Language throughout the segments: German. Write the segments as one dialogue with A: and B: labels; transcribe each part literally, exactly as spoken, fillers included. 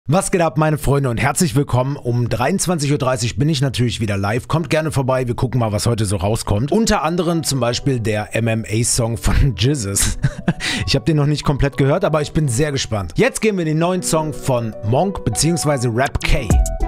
A: Was geht ab, meine Freunde, und herzlich willkommen. Um dreiundzwanzig Uhr dreißig bin ich natürlich wieder live. Kommt gerne vorbei, wir gucken mal, was heute so rauskommt. Unter anderem zum Beispiel der M M A-Song von Jesus. Ich habe den noch nicht komplett gehört, aber ich bin sehr gespannt. Jetzt gehen wir in den neuen Song von Monk bzw. Rap K.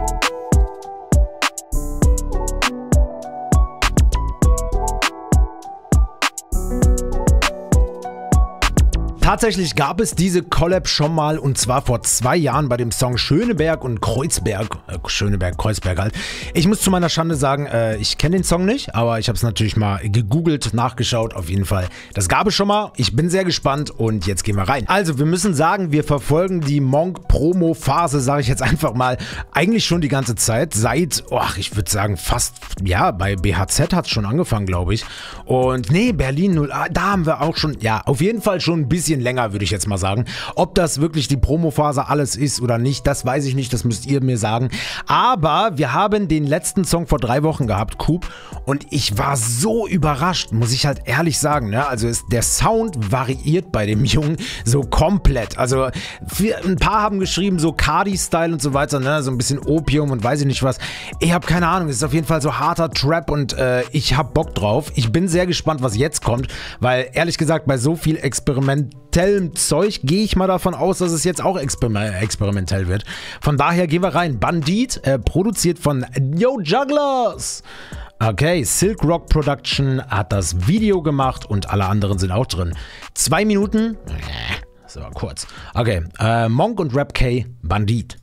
A: Tatsächlich gab es diese Collab schon mal, und zwar vor zwei Jahren bei dem Song Schöneberg und Kreuzberg. Äh, Schöneberg, Kreuzberg halt. Ich muss zu meiner Schande sagen, äh, ich kenne den Song nicht, aber ich habe es natürlich mal gegoogelt, nachgeschaut, auf jeden Fall. Das gab es schon mal. Ich bin sehr gespannt und jetzt gehen wir rein. Also, wir müssen sagen, wir verfolgen die Monk-Promo-Phase, sage ich jetzt einfach mal, eigentlich schon die ganze Zeit. Seit, oh, ich würde sagen, fast, ja, bei B H Z hat es schon angefangen, glaube ich. Und nee, Berlin null A, da haben wir auch schon, ja, auf jeden Fall schon ein bisschen länger, würde ich jetzt mal sagen. Ob das wirklich die Promophase alles ist oder nicht, das weiß ich nicht, das müsst ihr mir sagen. Aber wir haben den letzten Song vor drei Wochen gehabt, Coop, und ich war so überrascht, muss ich halt ehrlich sagen. Ne? Also ist, der Sound variiert bei dem Jungen so komplett. Also ein paar haben geschrieben, so Cardi-Style und so weiter, ne? So ein bisschen Opium und weiß ich nicht was. Ich habe keine Ahnung, es ist auf jeden Fall so harter Trap und äh, ich habe Bock drauf. Ich bin sehr gespannt, was jetzt kommt, weil ehrlich gesagt, bei so viel Experiment Zeug gehe ich mal davon aus, dass es jetzt auch exper experimentell wird. Von daher gehen wir rein. Bandit, äh, produziert von Yo Jugglers. Okay, Silk Rock Production hat das Video gemacht und alle anderen sind auch drin. Zwei Minuten. Das war kurz. Okay, äh, Monk und Rap K, Bandit.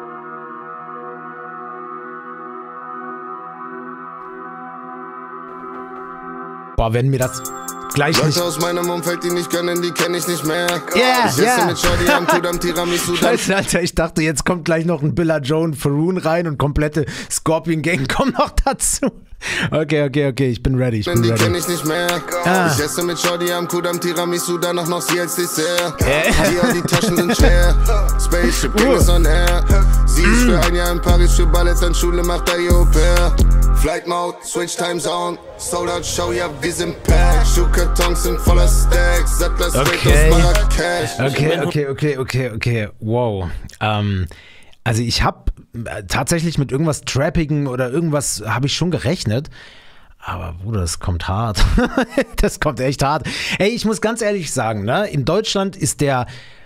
A: Boah, wenn mir das gleich
B: Leute
A: nicht...
B: aus meinem Umfeld, die nicht können, die kenne ich nicht mehr.
A: Yeah,
B: ich esse
A: yeah.
B: mit Shorty am Kudam Tiramisu.
A: Scheiße, Alter, ich dachte, jetzt kommt gleich noch ein Billa Joe Faroon rein und komplette Scorpion Gang kommen noch dazu. Okay, okay, okay, ich bin ready, ich bin
B: die
A: ready.
B: kenne ich nicht mehr.
A: Ah.
B: Ich esse mit Shorty am Kudam Tiramisu, danach noch sie als Dessert.
A: Äh.
B: Die, die Taschen sind schwer. Spaceship Gang ist on air. Sie ist für ein Jahr in Paris für Ballett an Schule, macht er ihr Au-pair. Flight Mode, Switch Time Zone. Sold out Show, ja, wir sind packed. Schuhkartons sind voller Stacks. Sattler straight
A: Okay.
B: aus Marrakesch.
A: Okay, okay, okay, okay, okay, wow. Ähm, also ich habe tatsächlich mit irgendwas Trappigen oder irgendwas habe ich schon gerechnet. Aber Bruder, das kommt hart. Das kommt echt hart. Ey, ich muss ganz ehrlich sagen, ne, in Deutschland ist der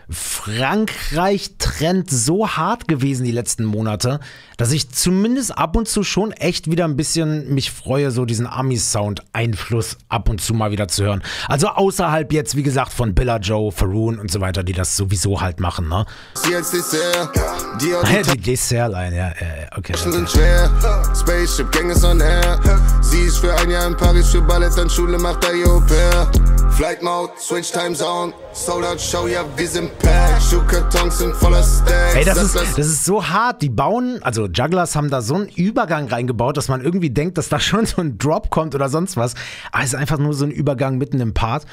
A: Frankreich-Trend so hart gewesen die letzten Monate, dass ich zumindest ab und zu schon echt wieder ein bisschen mich freue, so diesen Ami-Sound-Einfluss ab und zu mal wieder zu hören. Also außerhalb jetzt, wie gesagt, von Billa Joe, Faroon und so weiter, die das sowieso halt machen, ne?
B: Sie als Dessert. Die,
A: Ja, die Dessertline, ja, ja, okay.
B: Taschen
A: okay.
B: sind schwer. Spaceship Gang ist on air. Sie ist für ein Jahr in Paris für Ballett an Schule, macht er ihr Au-pair. Flight Mode, Switch Time Zone. Sold out Show, ja, wir sind packed. Schuhkartons sind voller Stacks.
A: Ey, das ist, das ist so hart. Die bauen, also Jugglers haben da so einen Übergang reingebaut, dass man irgendwie denkt, dass da schon so ein Drop kommt oder sonst was. Aber es ist einfach nur so ein Übergang mitten im Part.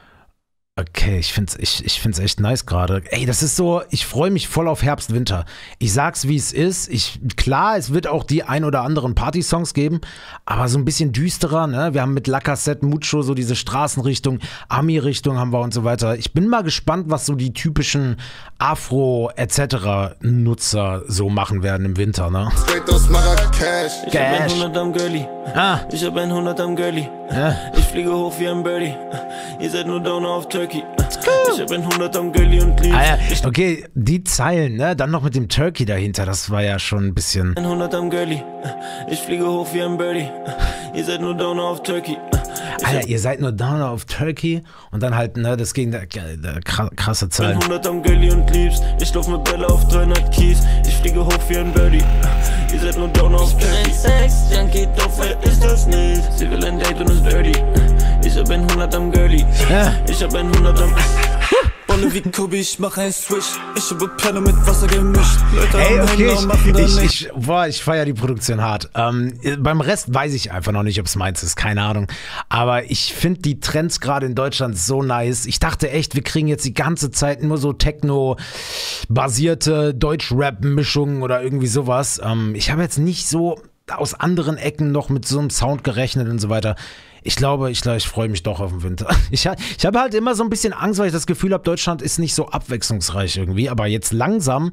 A: Okay, ich find's, ich, ich find's echt nice gerade. Ey, das ist so, ich freue mich voll auf Herbst, Winter. Ich sag's, wie es ist. Ich, klar, es wird auch die ein oder anderen Party-Songs geben, aber so ein bisschen düsterer, ne? Wir haben mit La Cassette, Mucho so diese Straßenrichtung, Ami-Richtung haben wir und so weiter. Ich bin mal gespannt, was so die typischen Afro-et cetera Nutzer so machen werden im Winter, ne?
B: Straight aus Marrakesch.
C: Ich hab ein hundert am Girlie.
A: Ah.
C: Ich hab ein hundert am Girlie.
A: Ja.
C: Ich fliege hoch wie ein Birdie. Ihr seid nur Downer auf Turkey. Ich hab ein hundert am Girlie und lieb.
A: Ah ja, okay, die Zeilen, ne? Dann noch mit dem Turkey dahinter, das war ja schon ein bisschen...
C: ein hundert am Girlie. Ich fliege hoch wie ein Birdie. Ihr seid nur Downer auf Turkey.
A: Alter, ihr seid nur Downer auf Turkey und dann halt, ne, das gegen der, der krasse
C: Ich
A: Zahlen.
C: bin hundert am Girlie und liebst. Ich lauf mit Bella auf dreihundert Kies. Ich fliege hoch wie ein Birdie. Ihr seid nur Downer auf Turkey. Ich bin ein Sex, Junkie, doch wer ist das nicht? Sie will ein Date und ist dirty. Ich hab ein hundert am Girlie.
A: Ja.
C: Ich hab ein hundert am...
D: Wolle wie Kobe, ich mach ein Switch. Ich habe Perle mit Wasser gemischt. Leute
A: Ey,
D: am
A: okay,
D: Händler machen da
A: ich, ich,
D: nicht.
A: ich, boah, ich feiere die Produktion hart. Ähm, beim Rest weiß ich einfach noch nicht, ob es meins ist, keine Ahnung. Aber ich finde die Trends gerade in Deutschland so nice. Ich dachte echt, wir kriegen jetzt die ganze Zeit nur so Techno-basierte Deutsch-Rap-Mischungen oder irgendwie sowas. Ähm, ich habe jetzt nicht so aus anderen Ecken noch mit so einem Sound gerechnet und so weiter. Ich glaube, ich, ich freue mich doch auf den Winter. Ich, ich habe halt immer so ein bisschen Angst, weil ich das Gefühl habe, Deutschland ist nicht so abwechslungsreich irgendwie. Aber jetzt langsam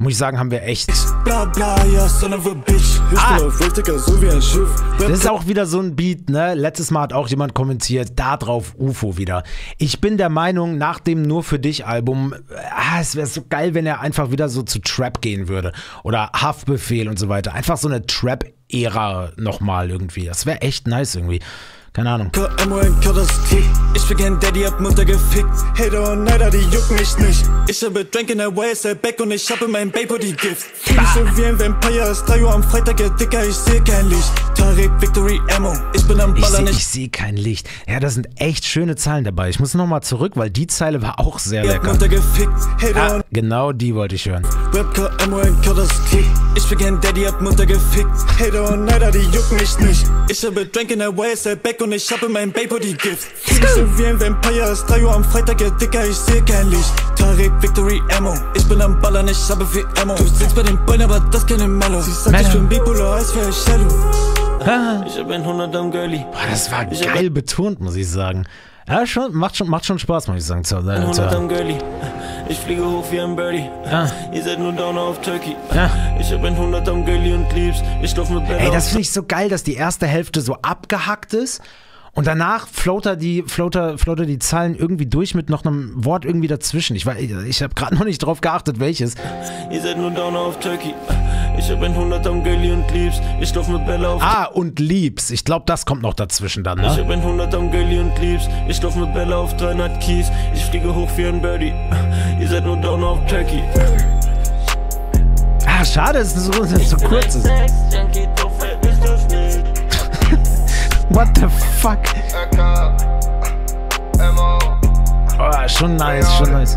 A: muss ich sagen, haben wir echt...
D: Bla bla, ja, son of a bitch.
A: Ah.
D: Ich bin auf Welt, Digga, so wie ein Schiff.
A: Das ist auch wieder so ein Beat, ne? Letztes Mal hat auch jemand kommentiert, da drauf U F O wieder. Ich bin der Meinung, nach dem Nur für dich Album, ah, es wäre so geil, wenn er einfach wieder so zu Trap gehen würde. Oder Haftbefehl und so weiter. Einfach so eine Trap-Ära nochmal irgendwie. Das wäre echt nice irgendwie. Keine Ahnung.
D: K M O N K, das Kick. Ich bin kein Daddy, hab Mutter gefickt. Hater und Neider, die jucken mich nicht. Ich habe Drank in der Y S L Back und ich hab in meinem Baby die Gift. Fühl mich so wie ein Vampire, es ist drei Uhr am Freitag, ja Dicker, ich seh kein Licht. Tarek, Victory, Ammo, ich bin am
A: Ich
D: Ballern,
A: sehe
D: ich
A: seh kein Licht. Ja, da sind echt schöne Zeilen dabei. Ich muss nochmal zurück, weil die Zeile war auch sehr
D: hab
A: lecker.
D: Mutter gefickt. Hater
A: Ah,
D: und
A: genau die wollte ich hören.
D: Rap K M O N K, das Kick. Ich bin kein Daddy, hab Mutter gefickt. Hater und Neider, die jucken mich nicht. Ich habe Drank in der Y S L Back und ich hab in meinem Baby die Gift. Fühl mich so wie ein Vampire, es ist drei Uhr am Freitag, ja Dicker, ich seh kein Licht. Tarek, Victory, Ammo, ich bin am Ballern, ich habe viel Ammo. Du sitzt bei den Beinen, aber das keine Mellow. Sie sagt, ich bin bipolar, als wär ich shallow.
C: Ich hab ein hundert am Girlie.
A: Boah, das war geil betont, muss ich sagen. Ja, schon, macht, schon, macht schon Spaß, muss ich sagen. Zu, äh,
C: hundert
A: zu,
C: am Girlie. Ich fliege hoch wie ein Birdie.
A: Ja.
C: Ihr seid nur Downer auf Turkey.
A: Ja.
C: Ich hab ein hundert am Girlie und lieb's. Ich lauf mit Bella.
A: Ey, das finde ich so geil, dass die erste Hälfte so abgehackt ist. Und danach floater die, floater, floater die Zeilen irgendwie durch mit noch einem Wort irgendwie dazwischen. Ich, weiß- ich habe gerade noch nicht drauf geachtet, welches.
C: Ihr seid nur Downer auf Turkey. Ich hab ein hundert am Girlie und lieb's. Ich lauf mit Bella auf
A: Ah, und liebs. Ich glaube, das kommt noch dazwischen dann,
C: Ich
A: ne?
C: hab ein hundert am Girlie und lieb's. Ich lauf mit Bella auf dreihundert Keys. Ich fliege hoch wie ein Birdie. Ihr seid nur Downer auf Turkey.
A: Ah, schade, dass es so, dass es so kurz ist. What the fuck? Oh, schon nice, schon nice.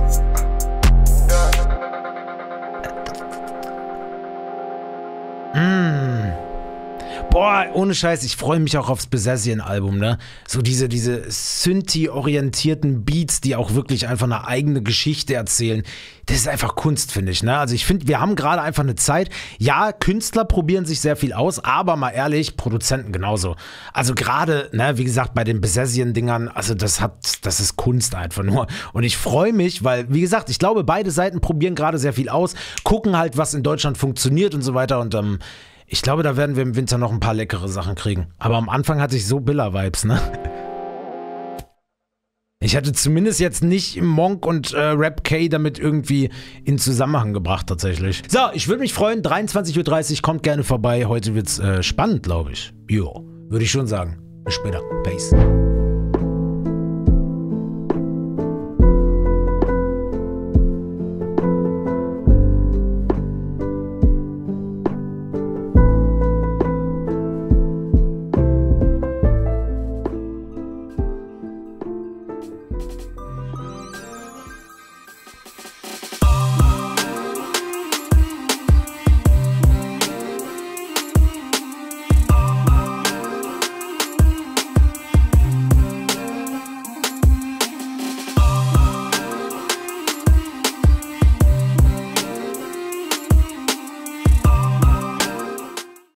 A: Mm. Boah, ohne Scheiß, ich freue mich auch aufs Besessien-Album, ne? So diese, diese Synthi-orientierten Beats, die auch wirklich einfach eine eigene Geschichte erzählen. Das ist einfach Kunst, finde ich, ne? Also ich finde, wir haben gerade einfach eine Zeit, ja, Künstler probieren sich sehr viel aus, aber mal ehrlich, Produzenten genauso. Also gerade, ne, wie gesagt, bei den Besessien-Dingern, also das hat, das ist Kunst einfach nur. Und ich freue mich, weil, wie gesagt, ich glaube, beide Seiten probieren gerade sehr viel aus, gucken halt, was in Deutschland funktioniert und so weiter und ähm, ich glaube, da werden wir im Winter noch ein paar leckere Sachen kriegen. Aber am Anfang hatte ich so Billa-Vibes, ne? Ich hatte zumindest jetzt nicht Monk und äh, Rap K damit irgendwie in Zusammenhang gebracht, tatsächlich. So, ich würde mich freuen, dreiundzwanzig Uhr dreißig, kommt gerne vorbei. Heute wird's äh, spannend, glaube ich. Jo, würde ich schon sagen. Bis später. Peace.